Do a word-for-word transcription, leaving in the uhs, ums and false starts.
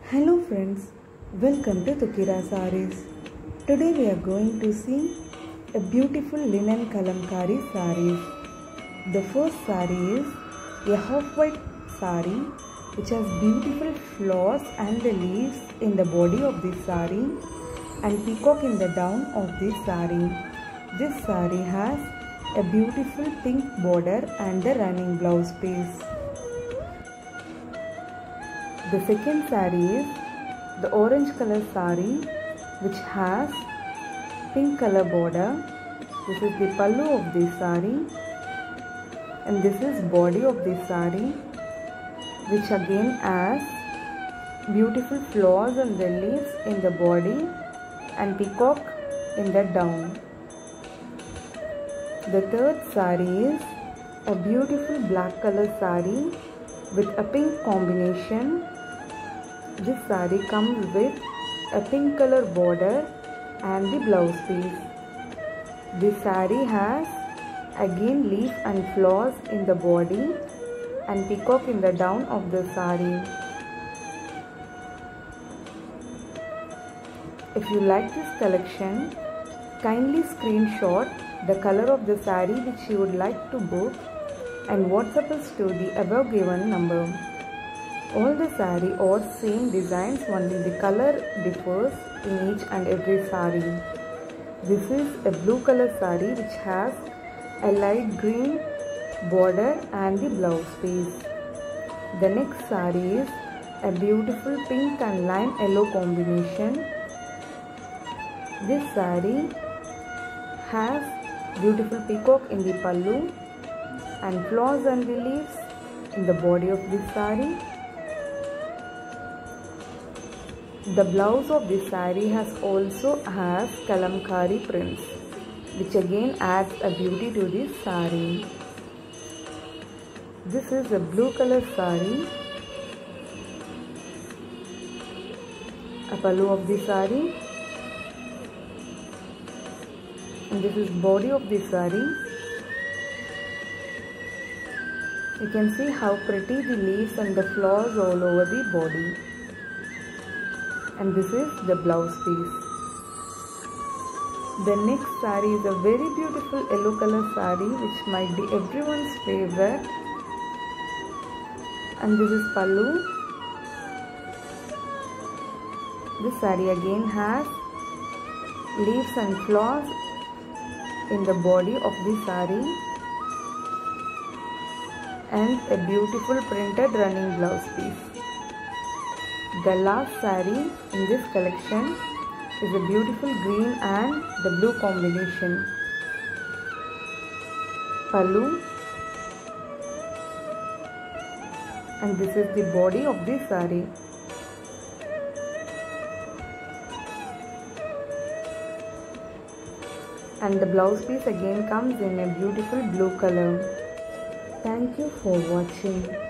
Hello friends, welcome to Tukira Sarees. Today we are going to see a beautiful linen kalamkari sarees. The first saree is a half-white saree which has beautiful flowers and the leaves in the body of this saree and peacock in the down of this saree. This saree has a beautiful pink border and a running blouse piece. The second saree is the orange color saree which has pink color border. This is the pallu of this saree and this is body of this saree which again has beautiful flowers and the leaves in the body and peacock in the down. The third saree is a beautiful black color saree with a pink combination. This saree comes with a pink color border and the blouse piece. This saree has again leaf and flowers in the body and peacock in the down of the saree. If you like this collection, kindly screenshot the color of the saree which you would like to book and WhatsApp us to the above given number. All the saree are same designs, only the color differs in each and every saree. This is a blue color saree which has a light green border and the blouse piece. The next saree is a beautiful pink and lime yellow combination. This saree has beautiful peacock in the pallu and flowers and the leaves in the body of this saree. The blouse of this saree has also has kalamkari prints, which again adds a beauty to this saree. This is a blue color saree. A pallu of this saree. And this is body of this saree. You can see how pretty the leaves and the flowers all over the body. And this is the blouse piece. The next saree is a very beautiful yellow color saree which might be everyone's favorite. And this is pallu. This saree again has leaves and flowers in the body of the saree and a beautiful printed running blouse piece. The last saree in this collection is a beautiful green and the blue combination. Pallu, and this is the body of this saree. And the blouse piece again comes in a beautiful blue color. Thank you for watching.